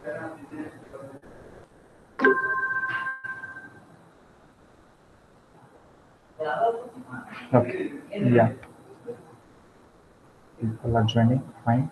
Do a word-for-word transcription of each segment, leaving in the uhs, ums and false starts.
Okay. Yeah. People are joining. Fine.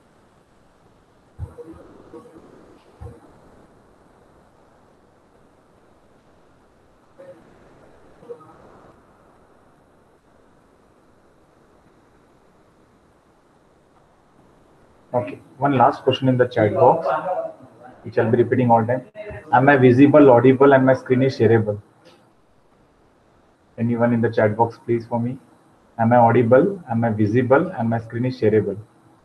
Okay. One last question in the chat box, which I'll be repeating all time. Am I visible, audible, and my screen is shareable? Anyone in the chat box, please, for me. Am I audible? Am I visible? And my screen is shareable?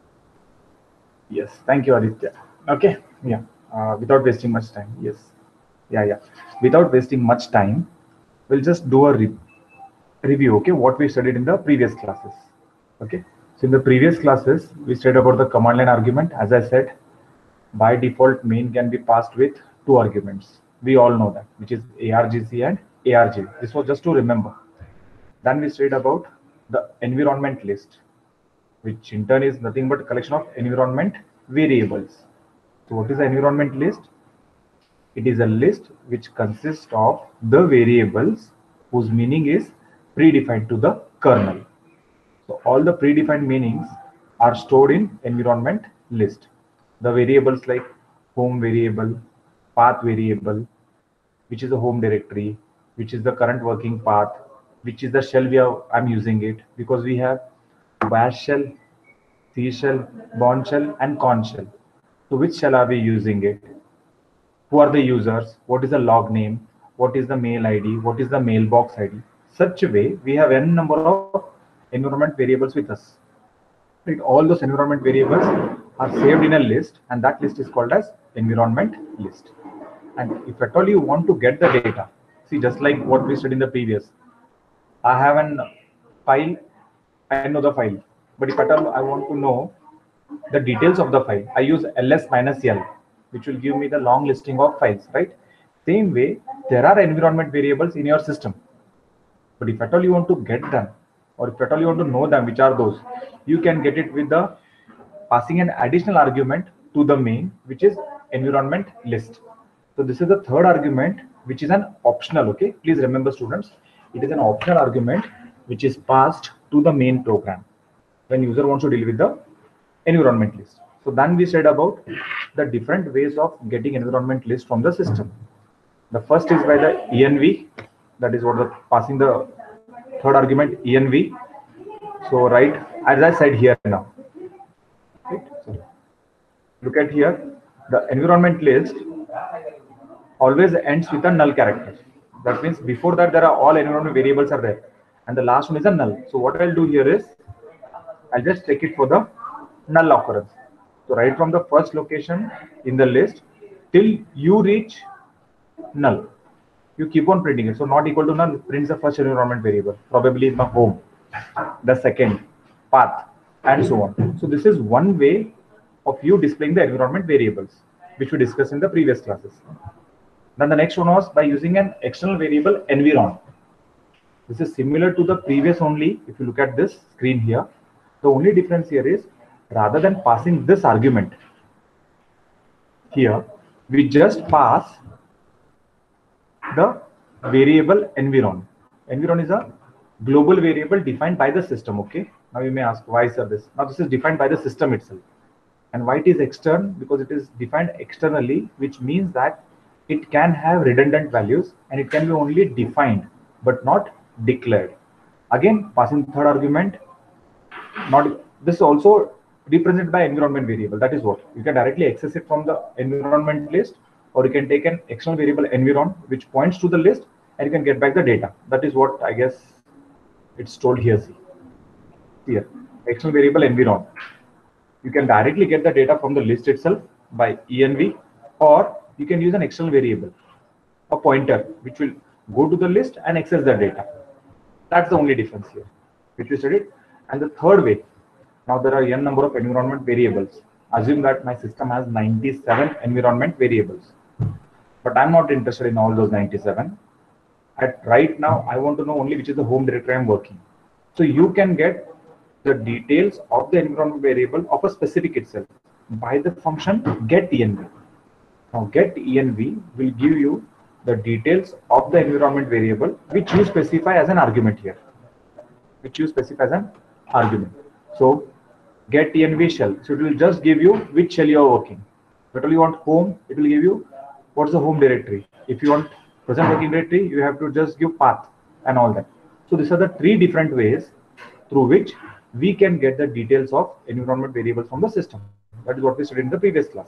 Yes. Thank you, Aditya. Okay. Yeah. Uh, without wasting much time. Yes. Yeah. Yeah. Without wasting much time, we'll just do a re review. Okay. What we studied in the previous classes. Okay. So in the previous classes, we studied about the command line argument. As I said, by default, main can be passed with two arguments. We all know that, which is argc and arg. This was just to remember. Then we studied about the environment list, which in turn is nothing but a collection of environment variables. So what is the environment list? It is a list which consists of the variables whose meaning is predefined to the kernel. So all the predefined meanings are stored in environment list. The variables like home variable, path variable, which is a home directory, which is the current working path, which is the shell we are I'm using it, because we have bash shell, C shell, bourne shell, and corn shell. So which shell are we using it? Who are the users? What is the log name? What is the mail I D? What is the mailbox I D? Such a way, we have n number of environment variables with us. Right? All those environment variables are saved in a list, and that list is called as environment list. And if at all you want to get the data, see, just like what we studied in the previous, I have an file, I know the file, but if at all I want to know the details of the file, I use ls minus l, which will give me the long listing of files, right? Same way, there are environment variables in your system, but if at all you want to get them, or if at all you want to know them, which are those, you can get it with the passing an additional argument to the main, which is environment list. So this is the third argument, which is an optional. Okay, please remember, students, it is an optional argument which is passed to the main program when user wants to deal with the environment list. So then we said about the different ways of getting environment list from the system. The first is by the env, that is what the passing the third argument env. So right, as I said here now, right? So look at here, the environment list always ends with a null character. That means before that there are all environment variables are there, and the last one is a null. So what I'll do here is I'll just check it for the null occurrence. So right from the first location in the list till you reach null, you keep on printing it. So not equal to null prints the first environment variable, probably in my home, the second, path, and so on. So this is one way of you displaying the environment variables, which we discussed in the previous classes. Then the next one was by using an external variable environ. This is similar to the previous only. If you look at this screen here, the only difference here is rather than passing this argument here, we just pass the variable environ. Environ is a global variable defined by the system. Okay, now you may ask, why sir this? Now this is defined by the system itself. And why it is external? Because it is defined externally, which means that it can have redundant values and it can be only defined but not declared. Again, passing third argument, not this is also represented by environment variable. That is what you can directly access it from the environment list, or you can take an external variable environ which points to the list and you can get back the data. That is what I guess it's told here. See here, external variable environ. You can directly get the data from the list itself by env, or you can use an external variable, a pointer, which will go to the list and access the data. That's the only difference here, which we studied. And the third way, now there are n number of environment variables. Assume that my system has ninety-seven environment variables, but I'm not interested in all those ninety-seven. At right now, I want to know only which is the home directory I'm working. So you can get the details of the environment variable of a specific itself by the function get env. Now get env will give you the details of the environment variable which you specify as an argument here. Which you specify as an argument. So get env shell. So it will just give you which shell you are working. If you want home, it will give you what's the home directory. If you want present working directory, you have to just give path and all that. So these are the three different ways through which we can get the details of environment variables from the system. That is what we studied in the previous class.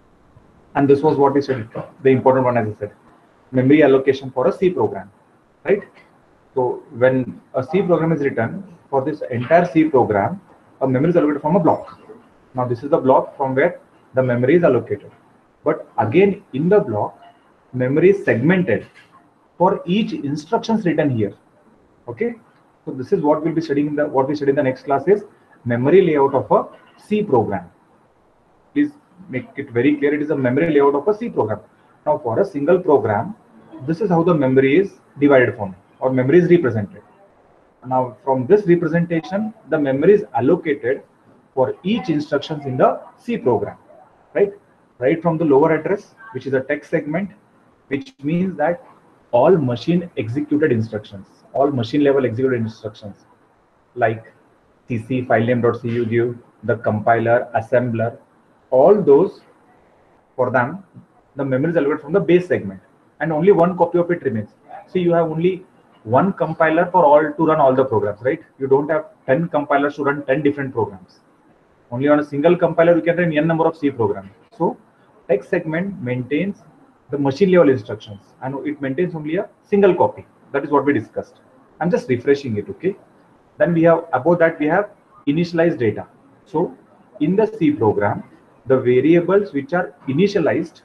And this was what we studied, the important one, as I said, memory allocation for a C program, right? So when a C program is written, for this entire C program, a memory is allocated from a block. Now this is the block from where the memory is allocated. But again, in the block, memory is segmented for each instructions written here. Okay. So this is what we'll be studying in the what we study in the next class is memory layout of a C program. Please make it very clear. It is a memory layout of a C program. Now for a single program, this is how the memory is divided from or memory is represented. Now from this representation, the memory is allocated for each instructions in the C program, right? Right from the lower address, which is a text segment, which means that all machine executed instructions, all machine level executed instructions like cc filename.cu give, the compiler, assembler, all those for them, the memory is allocated from the base segment and only one copy of it remains. See, you have only one compiler for all to run all the programs, right? You don't have ten compilers to run ten different programs. Only on a single compiler, you can run n number of C programs. So text segment maintains the machine level instructions and it maintains only a single copy. That is what we discussed. I'm just refreshing it, okay? Then we have, above that we have initialized data. So in the C program, the variables which are initialized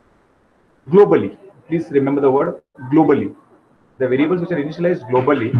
globally, please remember the word globally. The variables which are initialized globally,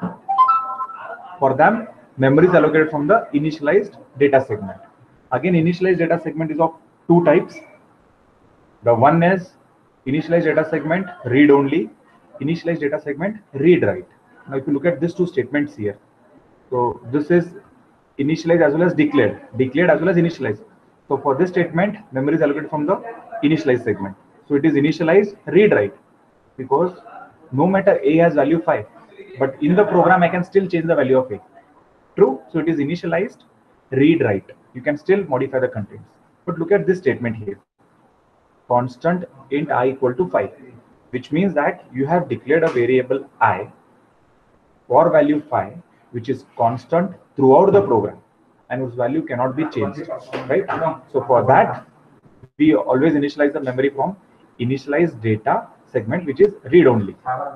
for them, memory is allocated from the initialized data segment. Again, initialized data segment is of two types. The one is initialized data segment read only, initialized data segment read write. Now, if you look at these two statements here, so this is initialized as well as declared, declared as well as initialized. So for this statement, memory is allocated from the initialized segment. So it is initialized read write because no matter A has value five, but in the program I can still change the value of A. True. So it is initialized read write. You can still modify the contents. But look at this statement here. Constant int I equal to five, which means that you have declared a variable I for value five, which is constant throughout the program and whose value cannot be changed, right? So for that, we always initialize the memory from initialized data segment, which is read only.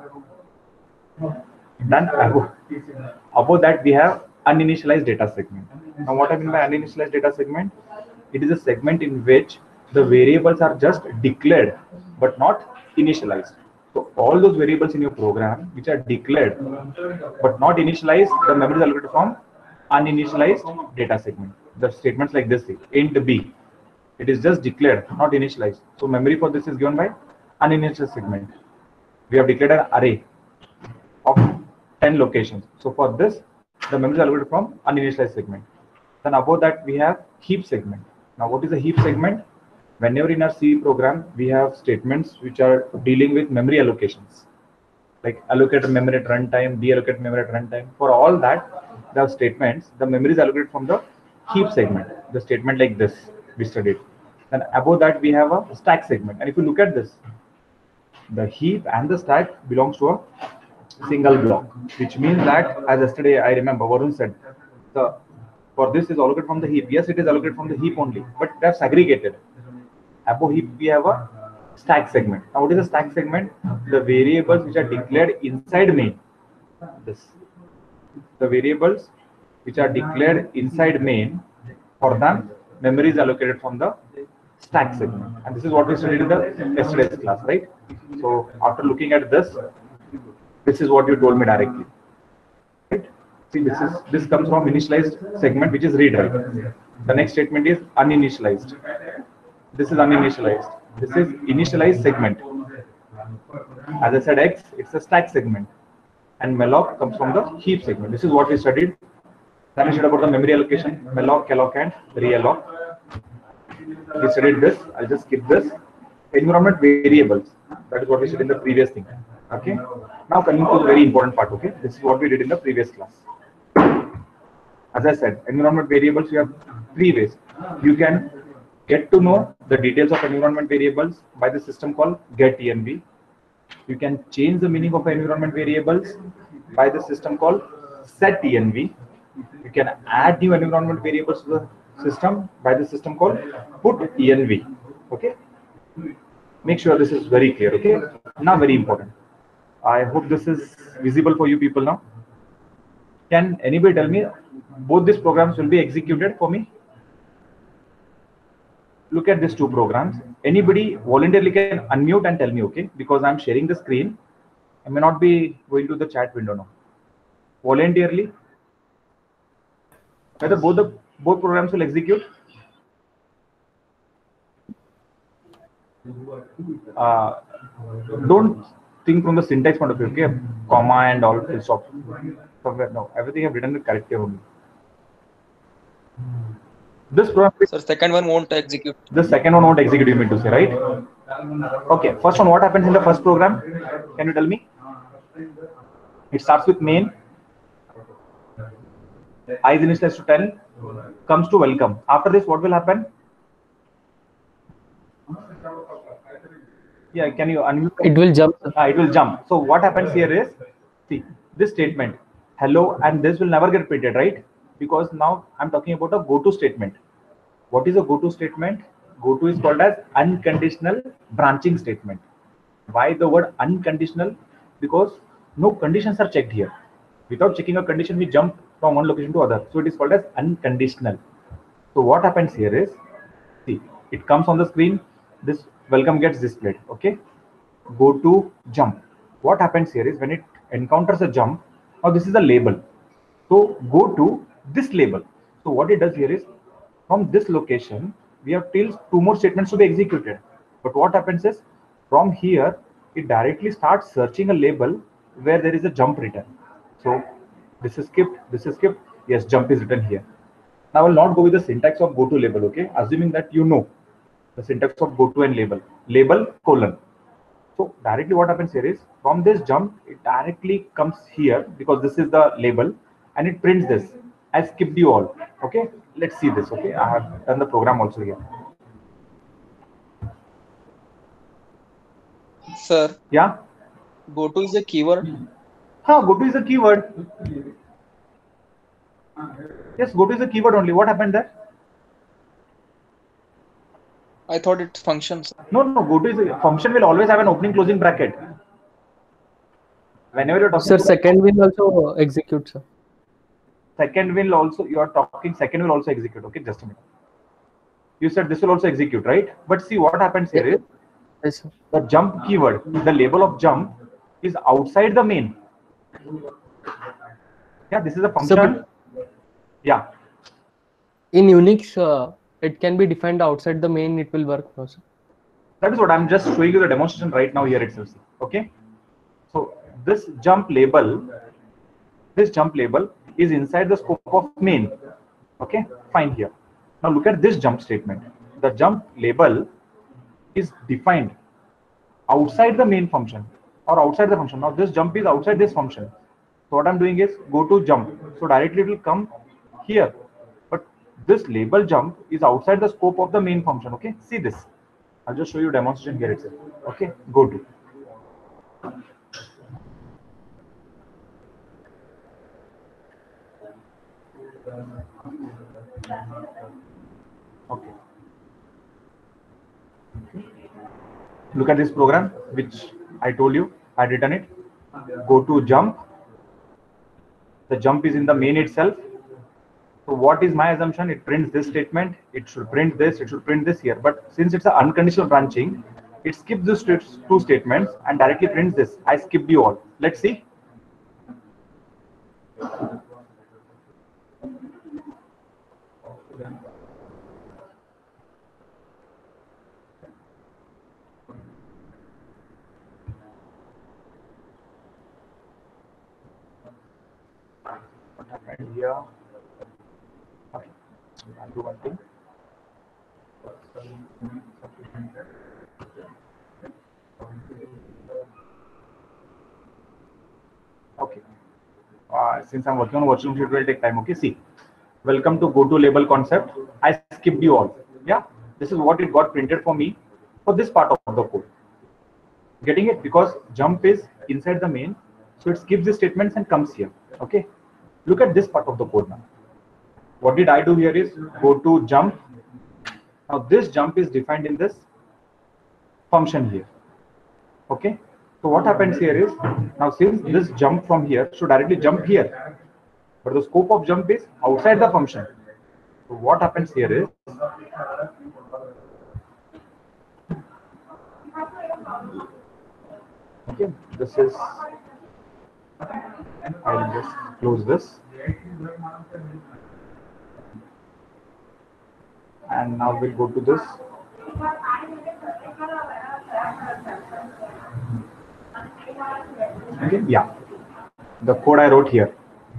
Then above, above that we have uninitialized data segment. Now what I mean by uninitialized data segment? It is a segment in which the variables are just declared but not initialized. So all those variables in your program which are declared but not initialized, the memory is allocated from uninitialized data segment. The statements like this, int b, it is just declared, not initialized. So memory for this is given by uninitialized segment. We have declared an array of ten locations. So for this, the memory is allocated from uninitialized segment. Then above that we have heap segment. Now what is a heap segment? Whenever in our C program we have statements which are dealing with memory allocations, like allocate memory at runtime, deallocate memory at runtime. For all that, the statements, the memory is allocated from the heap segment. The statement like this we studied. Then above that we have a stack segment. And if you look at this, the heap and the stack belongs to a single block, which means that, as yesterday I remember Varun said, the for this is allocated from the heap. Yes, it is allocated from the heap only, but they have segregated. Above heap we have a stack segment. Now what is a stack segment? The variables which are declared inside main. This the variables which are declared inside main, for them memory is allocated from the stack segment. And this is what we studied in the yesterday's class, right? So after looking at this, this is what you told me directly, right? See, this is this comes from initialized segment, which is read write. The next statement is uninitialized. This is uninitialized. This is initialized segment. As I said, X, it's a stack segment, and malloc comes from the heap segment. This is what we studied. Then we studied about the memory allocation, malloc, calloc, and realloc. We studied this. I'll just skip this. environment variables. That is what we said in the previous thing. Okay. Now coming to the very important part. Okay. This is what we did in the previous class. As I said, environment variables, you have three ways. You can get to know the details of environment variables by the system called getEnv. You can change the meaning of environment variables by the system called setEnv. You can add new environment variables to the system by the system called putenv. Okay. Make sure this is very clear. Okay. Now very important. I hope this is visible for you people now. Can anybody tell me both these programs will be executed for me? Look at these two programs. Anybody voluntarily can unmute and tell me, okay? Because I'm sharing the screen. I may not be going to the chat window now. Voluntarily, whether both the both programs will execute. Uh, don't think from the syntax point of view, okay? Comma and all full stop. No, everything I've written correctly only. This program. Sir, second one won't execute. The second one won't execute, you mean to say, right? Okay. First one, what happens in the first program? Can you tell me? It starts with main. I is initialized to ten. Comes to welcome. After this, what will happen? Yeah, can you unmute? It will jump. Ah, it will jump. So what happens here is, see, this statement, hello, and this will never get printed, right? Because now I'm talking about a go-to statement. What is a go-to statement? Go-to is called as unconditional branching statement. Why the word unconditional? Because no conditions are checked here. Without checking a condition, we jump from one location to other. So it is called as unconditional. So what happens here is, see, it comes on the screen. This welcome gets displayed. Okay. Go to jump. What happens here is when it encounters a jump, now this is a label. So go to this label. So what it does here is, from this location, we have till two more statements to be executed. But what happens is, from here, it directly starts searching a label where there is a jump written. So this is skipped, this is skipped. Yes, jump is written here. Now I will not go with the syntax of go to label, okay? Assuming that you know the syntax of go to and label. Label colon. So directly what happens here is, from this jump, it directly comes here because this is the label and it prints this. I skipped you all. Okay, let's see this. Okay, I have done the program also here. Sir. Yeah. Go to is a keyword. Huh, go to is a keyword. Yes, go to is a keyword only. What happened there? I thought it functions. No, no, go to is a function will always have an opening closing bracket. Whenever you're talking. Sir, second will also execute, sir. Second will also, you are talking, second will also execute. Okay, just a minute. You said this will also execute, right? But see what happens here is, yes, sir. The jump keyword, the label of jump is outside the main. Yeah, this is a function. Sir, yeah. In Unix, uh, it can be defined outside the main, it will work. No, sir. That is what I'm just showing you the demonstration right now here itself. Okay. So this jump label, this jump label is inside the scope of main. Okay, fine here. Now look at this jump statement. The jump label is defined outside the main function or outside the function. Now this jump is outside this function. So what I'm doing is go to jump. So directly it will come here. But this label jump is outside the scope of the main function. Okay, see this. I'll just show you demonstration here itself. Okay, go to. Okay. Look at this program, which I told you, I had written it. Go to jump. The jump is in the main itself. So what is my assumption? It prints this statement. It should print this. It should print this here. But since it's an unconditional branching, it skips these two statements and directly prints this. I skipped you all. Let's see. What happened here? Okay, I'll do one thing. Okay. Uh, since I'm working on virtual machine, it will take time. Okay. See, welcome to go to label concept. I skipped you all. Yeah. This is what it got printed for me for this part of the code. Getting it? Because jump is inside the main, so it skips the statements and comes here. Okay. Look at this part of the code now. What did I do here is go to jump. Now this jump is defined in this function here. Okay. So what happens here is, now since this jump from here should directly jump here, but the scope of jump is outside the function. So what happens here is, okay, this is, I'll just close this. And now we'll go to this. Okay, yeah, the code I wrote here.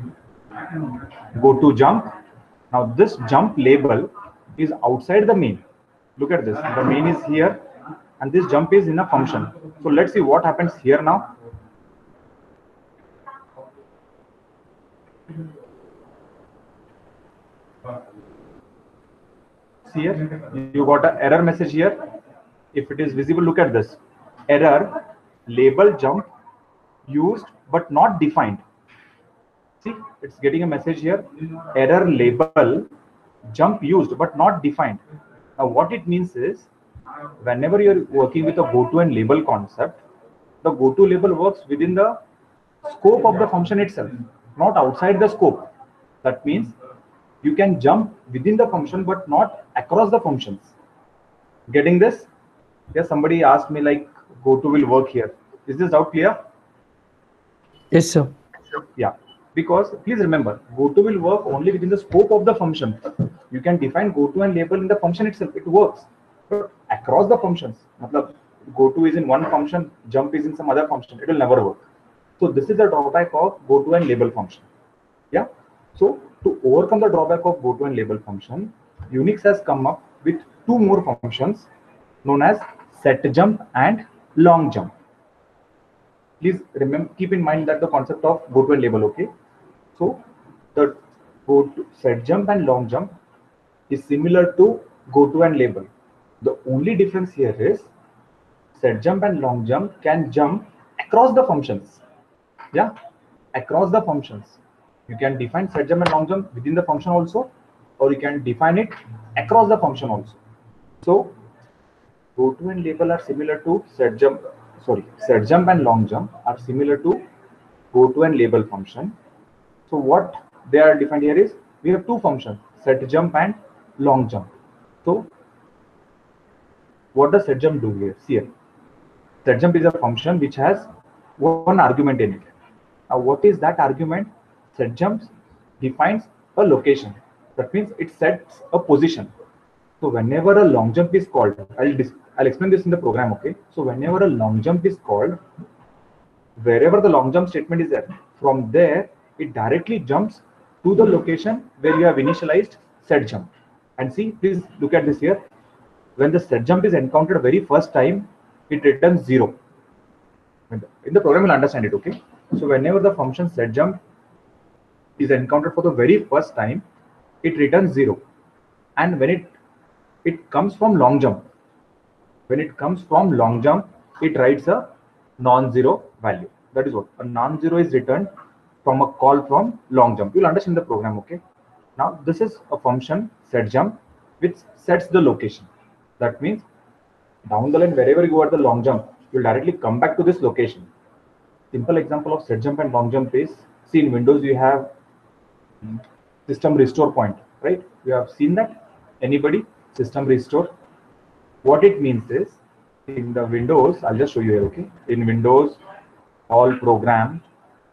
Go to jump. Now this jump label is outside the main. Look at this. The main is here, and this jump is in a function. So let's see what happens here now. See here, you got an error message here. If it is visible, look at this. Error, label jump used but not defined. See, it's getting a message here. Error label jump used but not defined. Now what it means is, whenever you're working with a goto and label concept, the goto label works within the scope of the function itself, not outside the scope. That means you can jump within the function but not across the functions. Getting this? Yes, somebody asked me like goto will work here. Is this doubt clear? Yes, sir. Yeah, because please remember, goto will work only within the scope of the function. You can define goto and label in the function itself, it works. But across the functions, matlab, goto is in one function, jump is in some other function, it will never work. So this is the drawback of goto and label function. Yeah. So to overcome the drawback of goto and label function, Unix has come up with two more functions known as set jump and long jump. Please remember, keep in mind that the concept of goto and label. Okay. So the goto, set jump and long jump is similar to goto and label. The only difference here is set jump and long jump can jump across the functions. Yeah, across the functions. You can define set jump and long jump within the function also, or you can define it across the function also. So goto and label are similar to set jump. Sorry, set jump and long jump are similar to goto and label function. So what they are defined here is, we have two functions, set jump and long jump. So what does set jump do here? See here, set jump is a function which has one argument in it. Now what is that argument? Set jump defines a location. That means it sets a position. So whenever a long jump is called, I'll I'll explain this in the program. Okay. So whenever a long jump is called, wherever the long jump statement is there, from there it directly jumps to the location where you have initialized set jump. And see, please look at this here. When the set jump is encountered very first time, it returns zero. In the program, you'll understand it. Okay. So whenever the function set jump is encountered for the very first time, it returns zero. And when it it comes from long jump, when it comes from long jump, it writes a non-zero value. That is what a non-zero is returned from a call from long jump. You'll understand the program. Okay. Now this is a function set jump which sets the location. That means down the line, wherever you are at the long jump, you'll directly come back to this location. Simple example of set jump and long jump is, see, in Windows you have system restore point, right? You have seen that? Anybody? System restore. What it means is, in the Windows, I'll just show you here. Okay. In Windows, all program,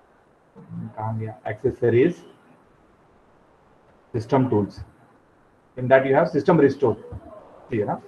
accessories, system tools. In that you have system restore. Here, huh?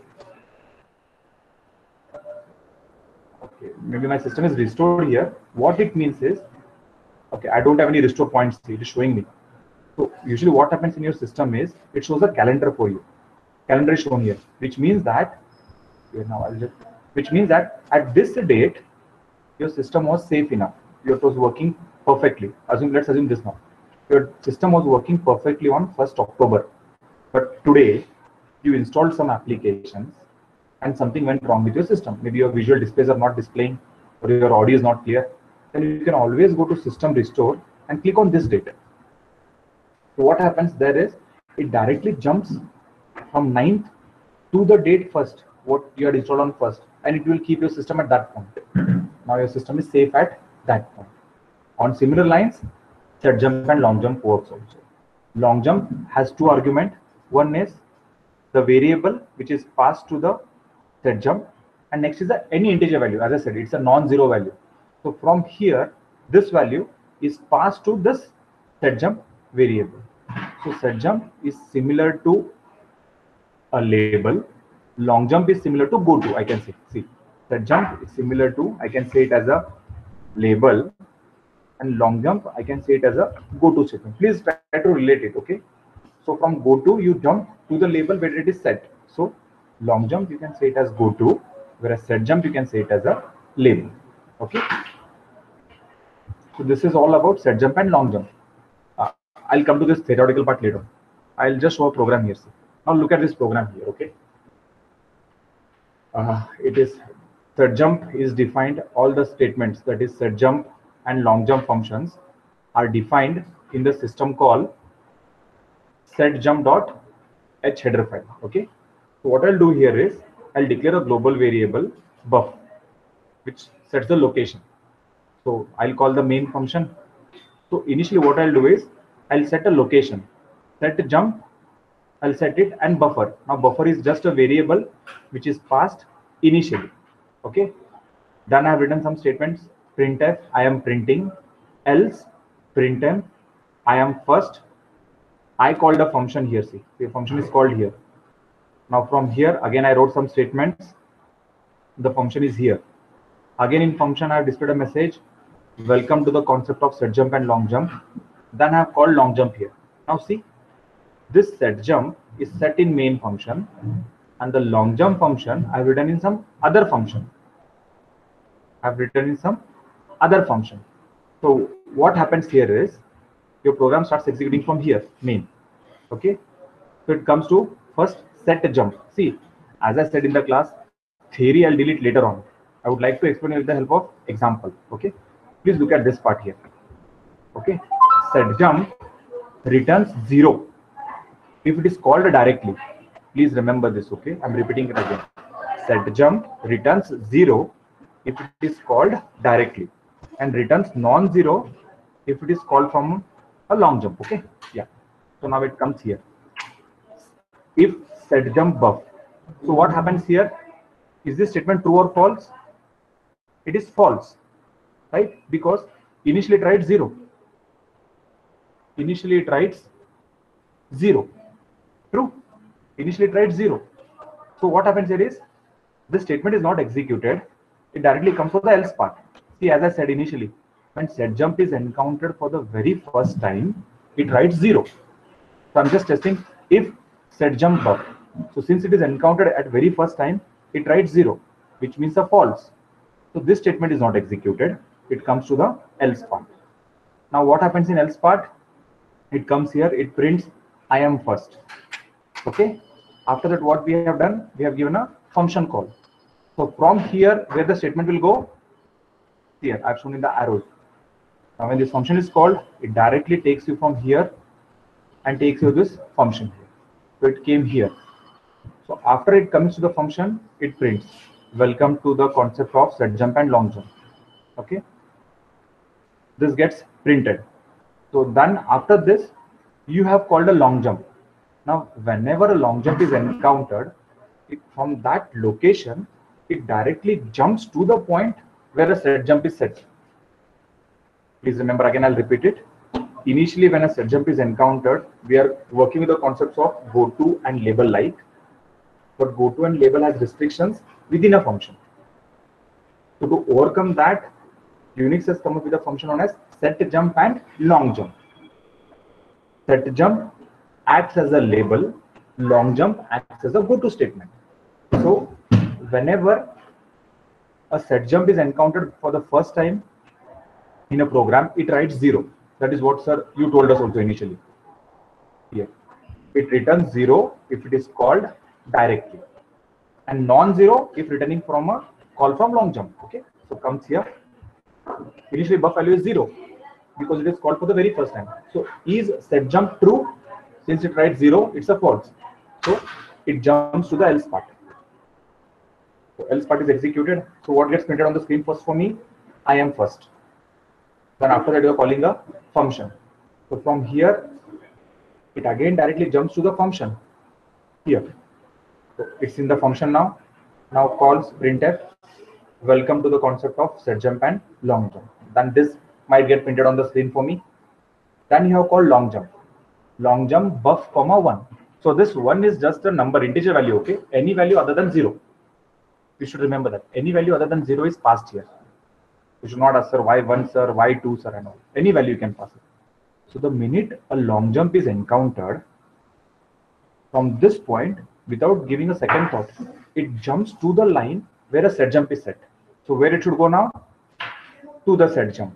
Okay, maybe my system is restored here. What it means is, okay, I don't have any restore points here, it is showing me. So usually what happens in your system is, it shows a calendar for you. Calendar is shown here, which means that, here now I'll just which means that at this date, your system was safe enough. It was working perfectly. Assume, let's assume this now. Your system was working perfectly on first October. But today, you installed some applications and something went wrong with your system. Maybe your visual displays are not displaying or your audio is not clear. Then you can always go to System Restore and click on this date. So what happens there is, it directly jumps from ninth to the date first, what you had installed on first, and it will keep your system at that point. Now your system is safe at that point. On similar lines, set jump and long jump works also. Long jump has two arguments. One is the variable which is passed to the set jump, and next is the any integer value. As I said, it's a non-zero value. So from here, this value is passed to this set jump variable. So set jump is similar to a label. Long jump is similar to go to. I can say, see, set jump is similar to, I can say it as a label, and long jump I can say it as a go to statement. Please try to relate it. Okay. So from go to, you jump to the label where it is set. So long jump you can say it as go to, whereas set jump you can say it as a label. Okay. So this is all about set jump and long jump. Uh, I'll come to this theoretical part later. I'll just show a program here. See. Now look at this program here. Okay. Uh, it is set jump is defined. All the statements, that is set jump and long jump functions, are defined in the system call setjump.h header file. Okay. So what I'll do here is I'll declare a global variable buff, which sets the location. So I'll call the main function. So initially what I'll do is I'll set a location, set jump, I'll set it, and buffer. Now buffer is just a variable which is passed initially. Okay. Then I've written some statements. Printf, I am printing, else printf, I am first. I called a function here. See, the function is called here. Now from here again I wrote some statements. The function is here. Again in function I have displayed a message. Welcome to the concept of set jump and long jump. Then I have called long jump here. Now see, this set jump is set in main function, and the long jump function I have written in some other function. I have written in some other function. So what happens here is your program starts executing from here, main. Okay. So it comes to first set jump. See, as I said in the class, theory I'll delete later on. I would like to explain with the help of example. Okay. Please look at this part here. Okay. Set jump returns zero if it is called directly. Please remember this. Okay. I'm repeating it again. Set jump returns zero if it is called directly, and returns non-zero if it is called from a long jump. Okay. Yeah. So now it comes here. If set jump buff. So what happens here? Is this statement true or false? It is false, right? Because initially it writes zero. Initially it writes zero. True. Initially it writes zero. So what happens here is this statement is not executed. It directly comes to the else part. See, as I said initially, when set jump is encountered for the very first time, it writes zero. So I'm just testing if set jump buff. So since it is encountered at very first time, it writes zero, which means a false. So this statement is not executed. It comes to the else part. Now what happens in else part? It comes here, it prints I am first. Okay. After that, what we have done? We have given a function call. So from here, where the statement will go? Here, I've shown in the arrows. Now when this function is called, it directly takes you from here and takes you to this function here. So it came here. So after it comes to the function, it prints welcome to the concept of set jump and long jump. Okay. This gets printed. So then after this, you have called a long jump. Now whenever a long jump is encountered, it, from that location, it directly jumps to the point where a set jump is set. Please remember, again I'll repeat it. Initially when a set jump is encountered, we are working with the concepts of go to and label like. But go to and label has restrictions within a function. So to overcome that, Unix has come up with a function known as set jump and long jump. Set jump acts as a label, long jump acts as a go to statement. So whenever a set jump is encountered for the first time in a program, it writes zero. That is what, sir, you told us also initially. Here, it returns zero if it is called directly, and non-zero if returning from a call from long jump. Okay, so comes here. Initially, buff value is zero because it is called for the very first time. So is set jump true? Since it writes zero, it's a false. So it jumps to the else part. So else part is executed. So what gets printed on the screen first for me? I am first. Then after that, you are calling a function. So from here, it again directly jumps to the function here. So it's in the function now. Now calls printf. Welcome to the concept of set jump and long jump. Then this might get printed on the screen for me. Then you have called long jump. Long jump buff comma one. So this one is just a number, integer value. Okay, any value other than zero. You should remember that any value other than zero is passed here. You should not ask, sir, why one, sir, why two, sir, and all. Any value you can pass it. So the minute a long jump is encountered, from this point, without giving a second thought, it jumps to the line where a set jump is set. So where it should go now? To the set jump.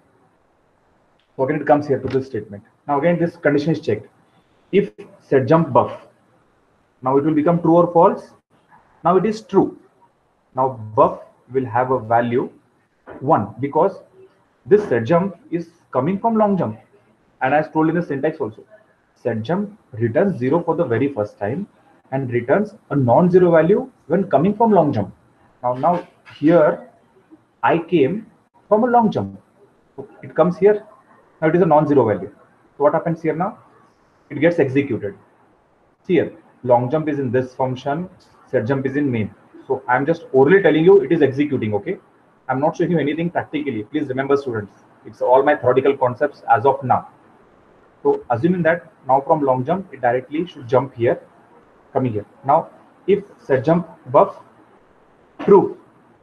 So again, it comes here to this statement. Now again, this condition is checked. If set jump buff, now it will become true or false. Now it is true. Now buff will have a value one because this set jump is coming from long jump. And as told in the syntax also, set jump returns zero for the very first time and returns a non-zero value when coming from long jump. Now, now here I came from a long jump. So it comes here. Now it is a non-zero value. So what happens here now? It gets executed. See here, long jump is in this function, set jump is in main. So I'm just orally telling you it is executing. Okay, I'm not showing you anything practically. Please remember, students, it's all my theoretical concepts as of now. So assuming that now from long jump, it directly should jump here, coming here. Now, if set jump buff true,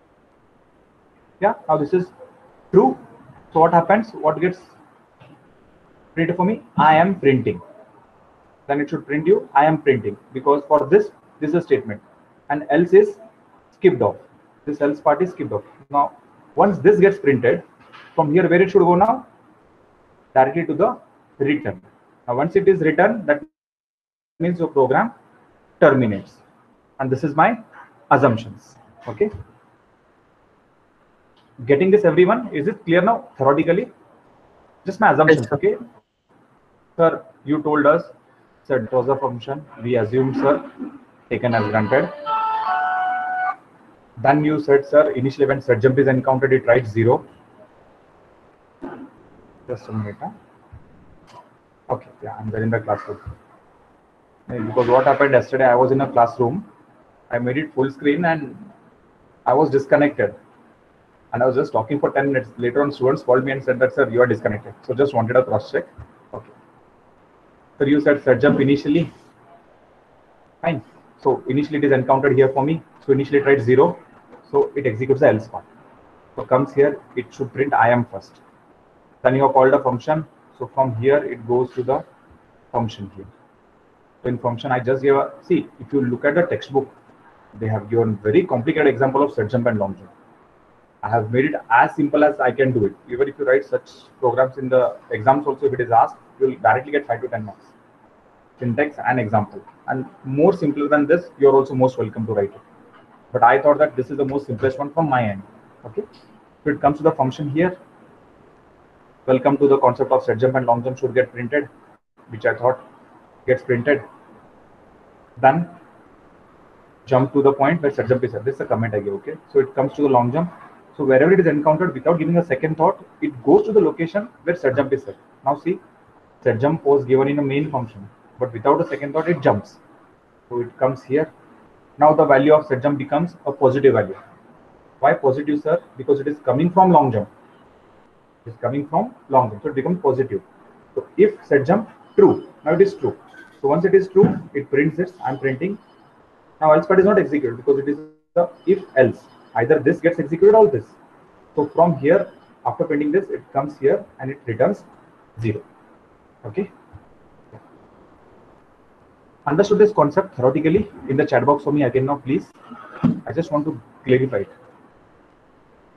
yeah, now this is true. So what happens? What gets printed for me? I am printing. Then it should print you, I am printing, because for this, this is a statement, and else is skipped off. This else part is skipped off. Now, once this gets printed, from here, where it should go now? Directly to the return. Now, once it is written, that means your program terminates. And this is my assumptions. Okay. Getting this, everyone? Is it clear now? Theoretically? Just my assumptions. Yes, okay. Sir, you told us, sir, it was a function. We assumed, sir, taken as granted. Then you said, sir, initially when set jump is encountered, it writes zero. Just a minute. Huh? Okay, yeah, I'm there in the classroom. Because what happened yesterday, I was in a classroom. I made it full screen and I was disconnected. And I was just talking for ten minutes. Later on, students called me and said that, sir, you are disconnected. So just wanted a cross check. Okay. So you said set jump initially. Fine. So initially it is encountered here for me. So initially it writes zero. So it executes the else part. So comes here, it should print I am first. Then you have called a function. So from here it goes to the function here. So in function, I just gave a, see, if you look at the textbook, they have given very complicated example of set jump and long jump. I have made it as simple as I can do it. Even if you write such programs in the exams also, if it is asked, you will directly get five to ten marks. Syntax and example. And more simpler than this, you are also most welcome to write it. But I thought that this is the most simplest one from my end. Okay. So it comes to the function here. Welcome to the concept of set jump and long jump should get printed, which I thought gets printed. Then jump to the point where set jump is set. This is a comment I gave. Okay. So it comes to the long jump. So wherever it is encountered, without giving a second thought, it goes to the location where set jump is set. Now see, set jump was given in a main function, but without a second thought, it jumps. So it comes here. Now the value of set jump becomes a positive value. Why positive, sir? Because it is coming from long jump. It is coming from long jump, so it becomes positive. So if set jump true, now it is true. So once it is true, it prints this. I'm printing. Now else part is not executed because it is the if else. Either this gets executed or this. So from here, after printing this, it comes here and it returns zero. Okay. Understood this concept theoretically in the chat box for me again now, please. I just want to clarify it.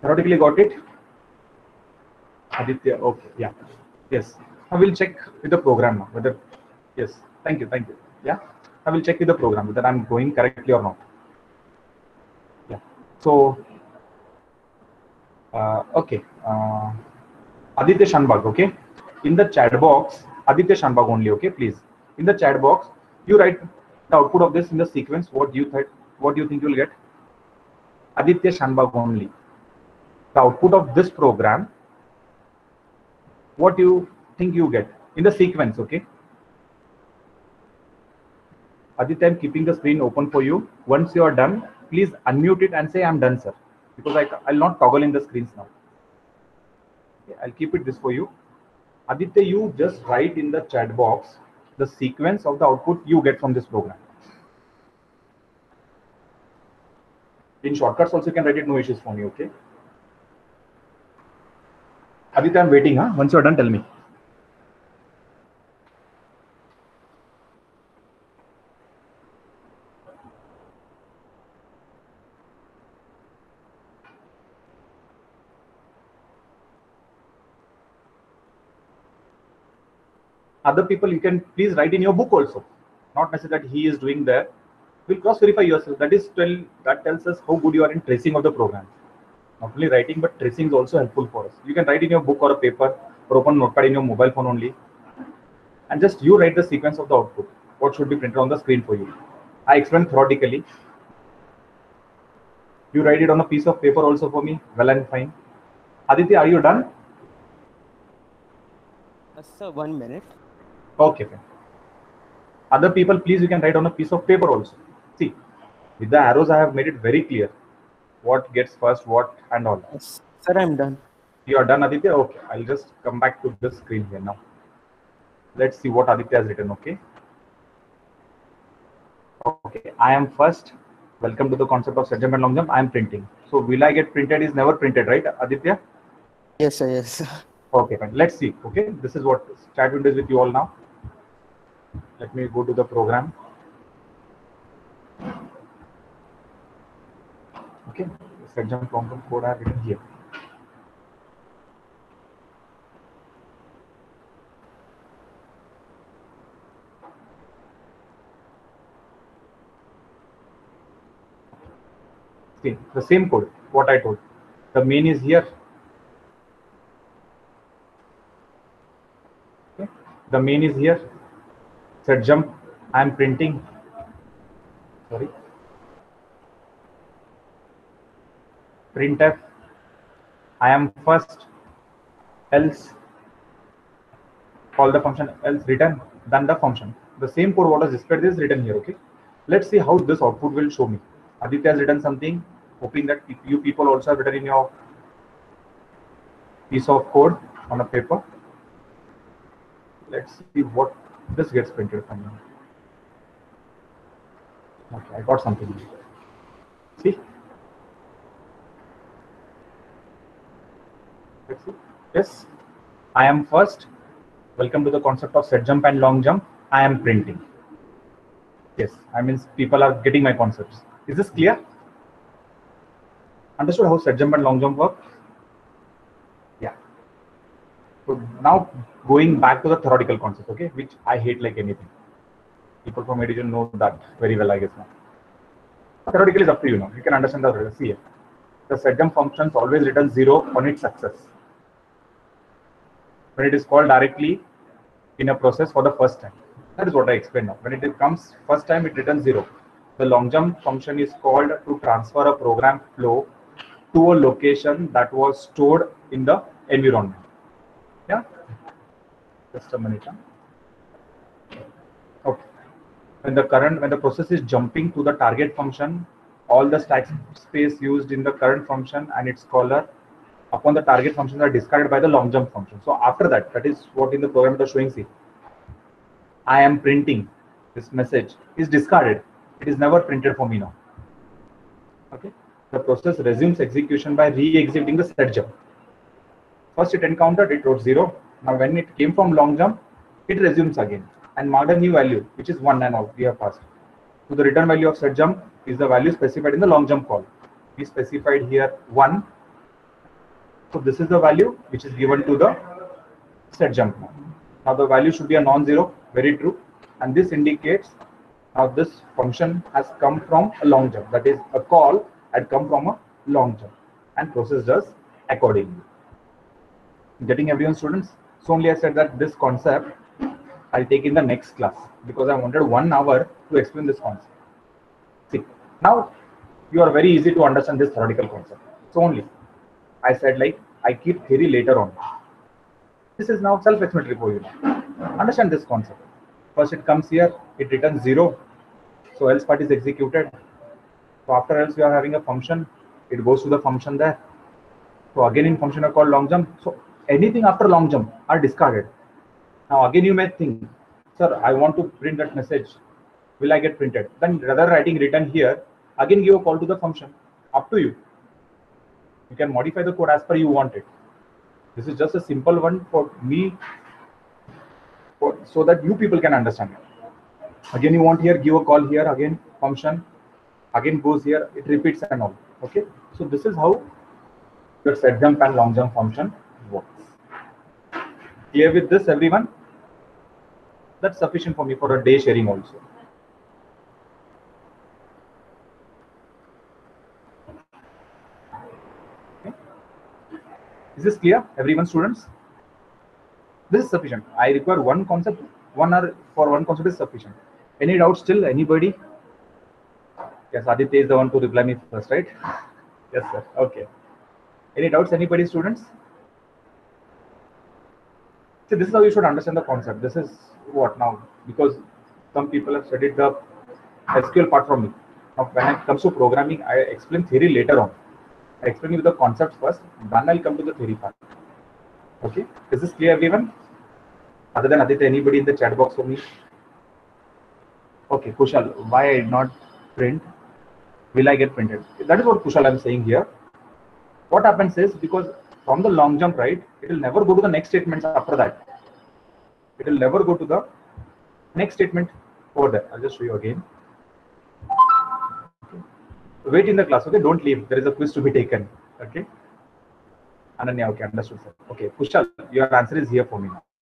Theoretically got it? Aditya, okay, yeah. Yes. I will check with the program now whether, yes, thank you, thank you. Yeah, I will check with the program whether I'm going correctly or not. Yeah. So, uh, okay. Uh, Aditya Shanbag, okay. In the chat box, Aditya Shanbag only, okay, please. In the chat box, you write the output of this in the sequence. What do you think? What do you think you will get? Aditya Shanbag only. The output of this program. What do you think you get in the sequence? Okay. Aditya, I'm keeping the screen open for you. Once you are done, please unmute it and say I'm done, sir. Because I I'll not toggle in the screens now. Okay, I'll keep it this for you. Aditya, you just write in the chat box the sequence of the output you get from this program. In shortcuts also you can write it, no issues for me, okay? Aditya, I'm waiting, huh? Once you're done, tell me. Other people, you can please write in your book also. Not necessarily that he is doing there. We'll cross verify yourself. That is tell that tells us how good you are in tracing of the program. Not only writing, but tracing is also helpful for us. You can write in your book or a paper or open notepad in your mobile phone only. And just you write the sequence of the output. What should be printed on the screen for you. I explained theoretically. You write it on a piece of paper also for me. Well and fine. Aditya, are you done? Yes, sir, one minute. Okay, fine. Other people, please, you can write on a piece of paper also. See, with the arrows, I have made it very clear what gets first, what, and all. Yes, sir, I'm done. You are done, Aditya? Okay, I'll just come back to this screen here now. Let's see what Aditya has written, okay? Okay, I am first. Welcome to the concept of set jump and long jump. I am printing. So, will I get printed is never printed, right, Aditya? Yes, sir, yes, sir. Okay, fine. Let's see, okay? This is what chat window is with you all now. Let me go to the program. Okay, set jump long jump code I have written here. See, the same code, what I told. The main is here. Okay. The main is here. Set jump, I am printing. Sorry. Printf, I am first, else, call the function else return, then the function. The same code what was displayed is written here, okay? Let's see how this output will show me. Aditya has written something, hoping that you people also have written in your piece of code on a paper. Let's see what this gets printed from now. Okay, I got something. See? Let's see. Yes, I am first. Welcome to the concept of set jump and long jump. I am printing. Yes, I mean people are getting my concepts. Is this clear? Understood how set jump and long jump work? Yeah. So now going back to the theoretical concept, okay, which I hate like anything. People from Edition know that very well, I guess now. Theoretically is up to you now. You can understand the see here. The set jump functions always return zero on its success. When it is called directly in a process for the first time. That is what I explained now. When it comes first time, it returns zero. The long jump function is called to transfer a program flow to a location that was stored in the environment. Yeah. Just a minute. Huh? Okay. When the current, when the process is jumping to the target function, all the stack space used in the current function and its caller upon the target functions are discarded by the long jump function. So after that, that is what in the program it is showing. See, I am printing. This message is discarded. It is never printed for me now. Okay. The process resumes execution by re-executing the set jump. First it encountered, it wrote zero. Now when it came from long jump, it resumes again and marked a new value, which is one and all we have passed. So the return value of set jump is the value specified in the long jump call. We specified here one So this is the value which is given to the set jump now. Now the value should be a non-zero, very true, and this indicates now this function has come from a long jump. That is, a call had come from a long jump, and process does accordingly. Getting everyone, students? So only I said that this concept I'll take in the next class because I wanted one hour to explain this concept. See, now you are very easy to understand this theoretical concept. So only I said like I keep theory later on. This is now self-explanatory for you now. Understand this concept. First it comes here, it returns zero. So else part is executed. So after else we are having a function, it goes to the function there. So again in function are called long jump. So anything after long jump are discarded. Now again you may think, sir, I want to print that message. Will I get printed? Then rather writing return here, again give a call to the function. Up to you. You can modify the code as per you want it. This is just a simple one for me, for, so that you people can understand it. Again you want here, give a call here, again function, again goes here, it repeats and all. Okay. So this is how your set jump and long jump function works. Clear with this, everyone? That's sufficient for me for a day sharing also. Okay. Is this clear, everyone, students? This is sufficient. I require one concept, one hour for one concept is sufficient. Any doubts still? Anybody? Yes, Aditya is the one to reply me first, right? Yes, sir. Okay. Any doubts? Anybody, students? See, this is how you should understand the concept. This is what now, because some people have studied the S Q L part from me. Now, when it comes to programming, I explain theory later on. I explain you the concepts first, then I'll come to the theory part. Okay, is this clear, everyone? Other than Aditya, anybody in the chat box for me? Okay, Kushal, why I did not print? Will I get printed? That is what Kushal I'm saying here. What happens is, because from the long jump, right, it will never go to the next statement after that. It will never go to the next statement over there. I'll just show you again. Okay. Wait in the class, okay? Don't leave. There is a quiz to be taken. Okay. Ananya, okay, understood, sir. Okay, Kushal, your answer is here for me now.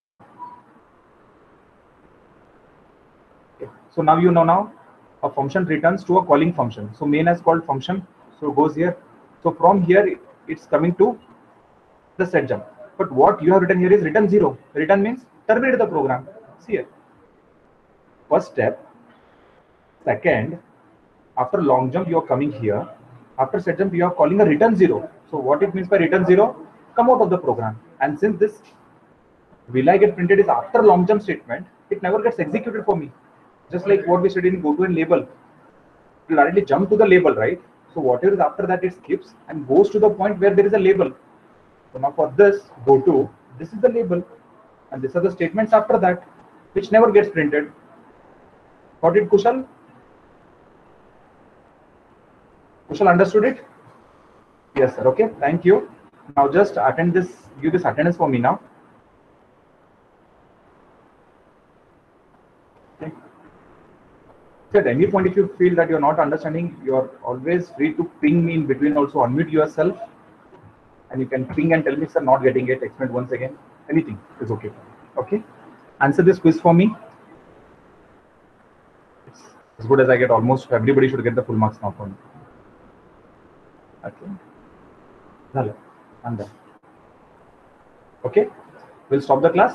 Okay. So now you know now a function returns to a calling function. So main has called function, so it goes here. So from here it's coming to the set jump. But what you have written here is return zero. Return means terminate the program. See here. First step. Second, after long jump you are coming here. After set jump you are calling a return zero. So what it means by return zero? Come out of the program. And since this will I get printed is after long jump statement, it never gets executed for me. Just like what we studied in go to and label. It will directly jump to the label, right? So whatever is after that it skips and goes to the point where there is a label. So now for this go to, this is the label, and these are the statements after that, which never gets printed. Got it, Kushal? Kushal understood it? Yes, sir. Okay, thank you. Now just attend this, give this attendance for me now. Okay. So at any point, if you feel that you're not understanding, you're always free to ping me in between. Also unmute yourself, and you can ping and tell me, sir, not getting it. Explain once again. Anything is okay. Okay. Answer this quiz for me. It's as good as I get. Almost everybody should get the full marks now for me. Okay. Done. I'm done. Okay. We'll stop the class.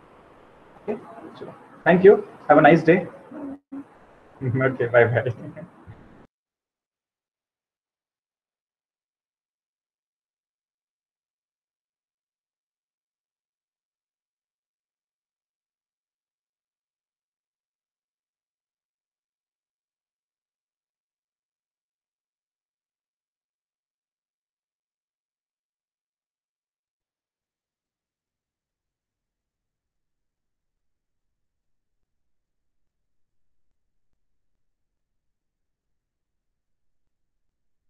Okay. Thank you. Have a nice day. Okay. Bye bye.